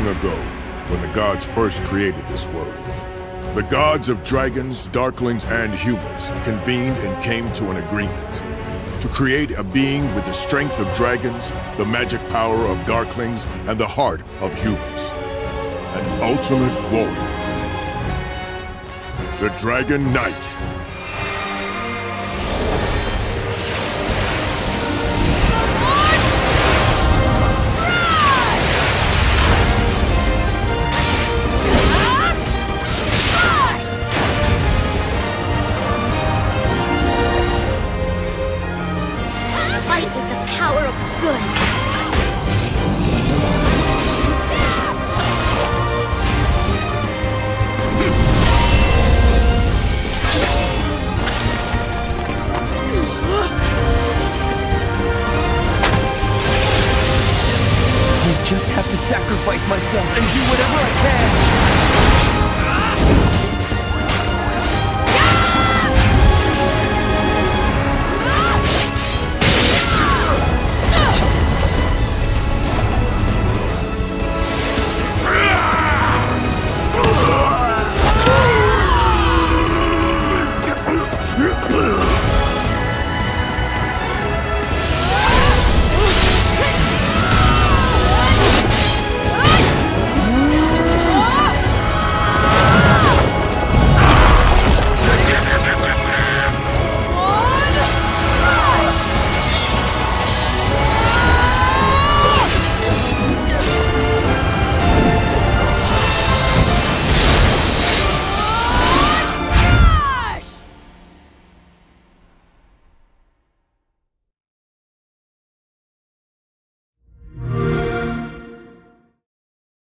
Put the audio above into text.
Long ago, when the gods first created this world, the gods of dragons, darklings, and humans convened and came to an agreement to create a being with the strength of dragons, the magic power of darklings, and the heart of humans. An ultimate warrior. The Dragon Knight. Fight with the power of good. I just have to sacrifice myself and do whatever